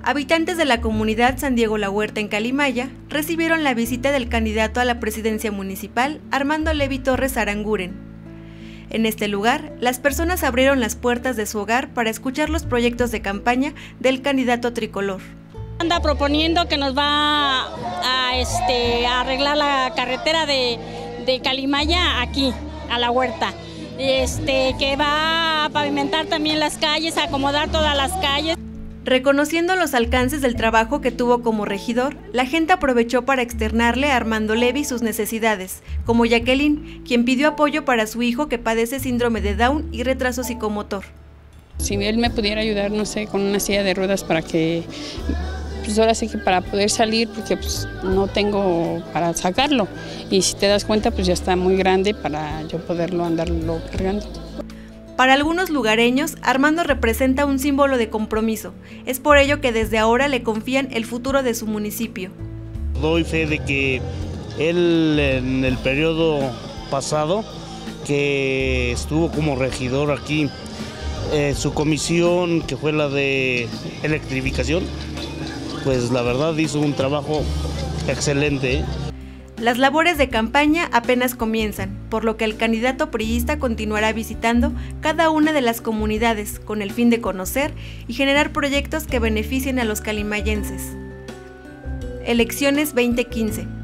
Habitantes de la comunidad San Diego La Huerta en Calimaya recibieron la visita del candidato a la presidencia municipal, Armando Levi Torres Aranguren. En este lugar, las personas abrieron las puertas de su hogar para escuchar los proyectos de campaña del candidato tricolor. Anda proponiendo que nos va a arreglar la carretera de Calimaya aquí, a La Huerta. Que va a pavimentar también las calles, a acomodar todas las calles. Reconociendo los alcances del trabajo que tuvo como regidor, la gente aprovechó para externarle a Armando Levi sus necesidades, como Jacqueline, quien pidió apoyo para su hijo que padece síndrome de Down y retraso psicomotor. Si él me pudiera ayudar, no sé, con una silla de ruedas para que, pues ahora sí que para poder salir, porque pues no tengo para sacarlo. Y si te das cuenta, pues ya está muy grande para yo poderlo andarlo cargando. Para algunos lugareños, Armando representa un símbolo de compromiso. Es por ello que desde ahora le confían el futuro de su municipio. Doy fe de que él en el periodo pasado, que estuvo como regidor aquí, su comisión, que fue la de electrificación, pues la verdad hizo un trabajo excelente. Las labores de campaña apenas comienzan, por lo que el candidato priista continuará visitando cada una de las comunidades con el fin de conocer y generar proyectos que beneficien a los calimayenses. Elecciones 2015.